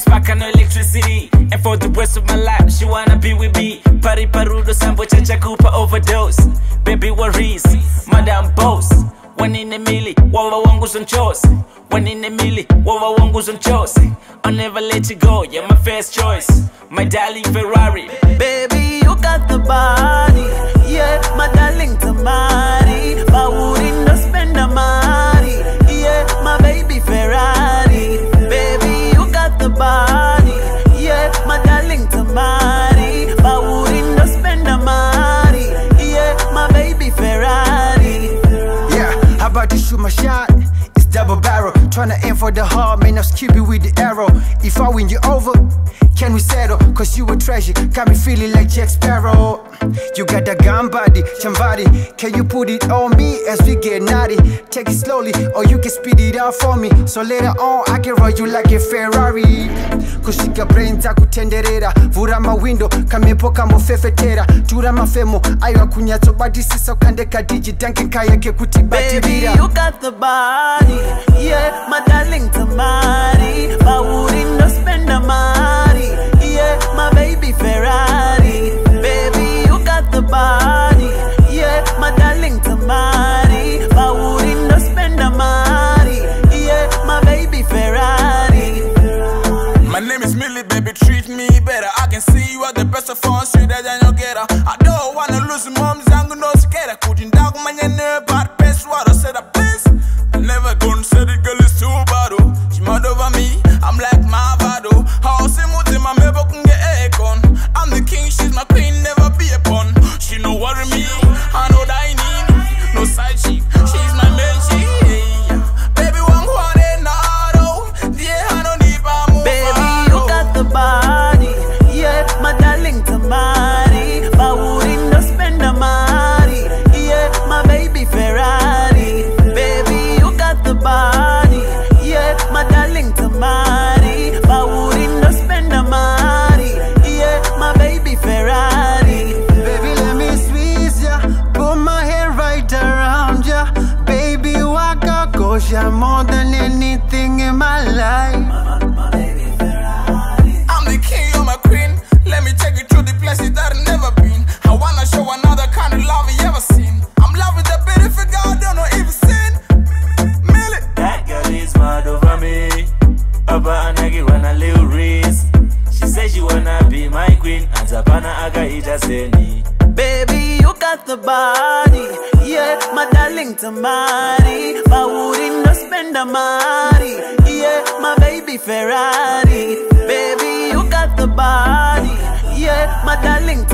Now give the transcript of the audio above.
spark and no electricity. And for the rest of my life, she wanna be with me. Pari parudo sambo chacha kupa overdose. Baby worries, Madam Boss. One in a milli, wawa wangu's on choice. One in a milli, wawa wangu's on choice. I'll never let you go, you're my first choice. My darling Ferrari. Baby, you got the body. Yeah, my darling Tamari. But wouldn't no spend the money. Yeah, my baby Ferrari. Baby, you got the body. Yeah, my darling Tamari. But wouldn't no spend the money. Yeah, my baby Ferrari. Yeah, how about to shoot my shot? It's double barrel. Tryna aim for the heart, man, I'm skippy with the arrow. If I win you over, can we settle? Cause you a treasure, got me feeling like Jack Sparrow. You got that gun body, somebody. Can you put it on me as we get naughty? Take it slowly, or you can speed it up for me. So later on, I can ride you like a Ferrari. Kushika brains akutenderera. Vura ma window, kamepo kamo fefetera. Tura mafemo, ayo kunyato badi sisa kande kadiji. Danke kaya ke kuti batirira. Baby, you got the body. Yeah, my darling Tamari. But wouldn't no spend the money. Yeah, my baby Ferrari. Baby, you got the body. Yeah, my darling Tamari. But wouldn't no spend the money. Yeah, my baby Ferrari. My name is Millie, baby, treat me better. I can see you are the best of all, sweeter than your getter. I don't wanna lose mom's angle, no scared. Couldn't dog my name, but best what I said, please. I never gonna say the girl is too bad. She mad over me, I'm like my vado. House in my mebo can get aircon. I'm the king, she's my queen, never be a pawn. She no worry me, I know that I need no side chick. She's my main chick. Baby, one one and nado. Yeah, I don't need more. Baby, you got the body. Yeah, my darling Tamari. But wouldn't no spend the money. Yeah, my baby Ferrari. Baby, you got the body. Yeah, my darling Tamari. But wouldn't no spend the money. Yeah, my baby Ferrari. Baby, let me squeeze ya. Put my head right around ya. Baby, waka kosha more than anything in my life. I'm the king, you're my queen. Let me take you to the places that I've never been. I wanna show another kind of love you ever seen. I'm loving the beautiful girl I don't know if you've seen. Millie. That girl is mad over me. Oba anagi wanna little race. She says she wanna be my queen. And Zabana aga ija seni. Baby, you got the body. Yeah, my darling Tamari. But wouldn't no spend the money. Yeah, my baby Ferrari. Baby, you got the body. Yeah, my darling